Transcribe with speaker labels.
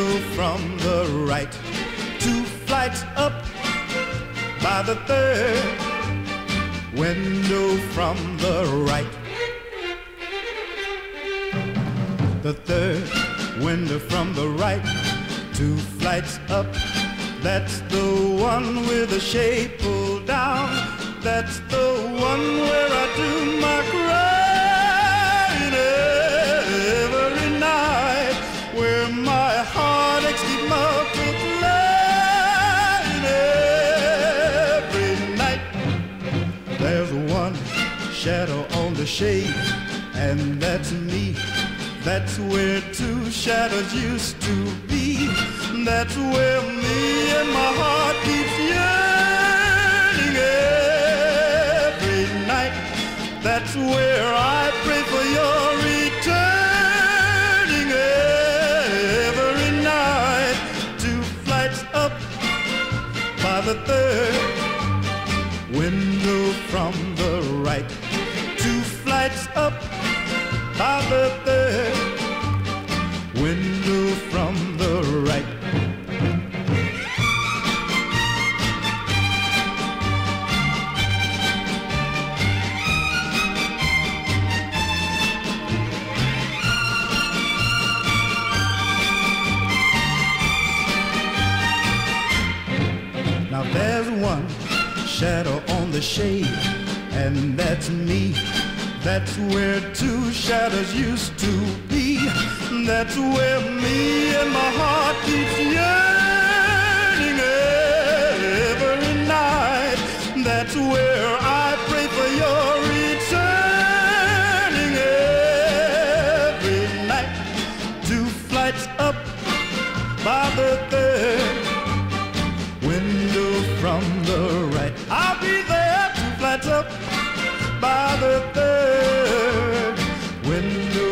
Speaker 1: window from the right, 2 flights up by the third window from the right. The third window from the right, 2 flights up. That's the one with the shade pulled down. That's the one where I do my crying every night, where my heartaches keep multiplying every night. There's one shadow on the shade, and that's me. That's where 2 shadows used to be. That's where me and my heart keeps yearning every night. That's where I pray for your returning every night. 2 flights up by the third window from the right, 2 flights up by the third window from the right. Now there's one shadow on the shade, and that's me. That's where 2 shadows used to be. That's where me and my heart keeps yearning every night. That's where I pray for your returning every night. 2 flights up by the third window from the right. I'll be there, 2 flights up by the third window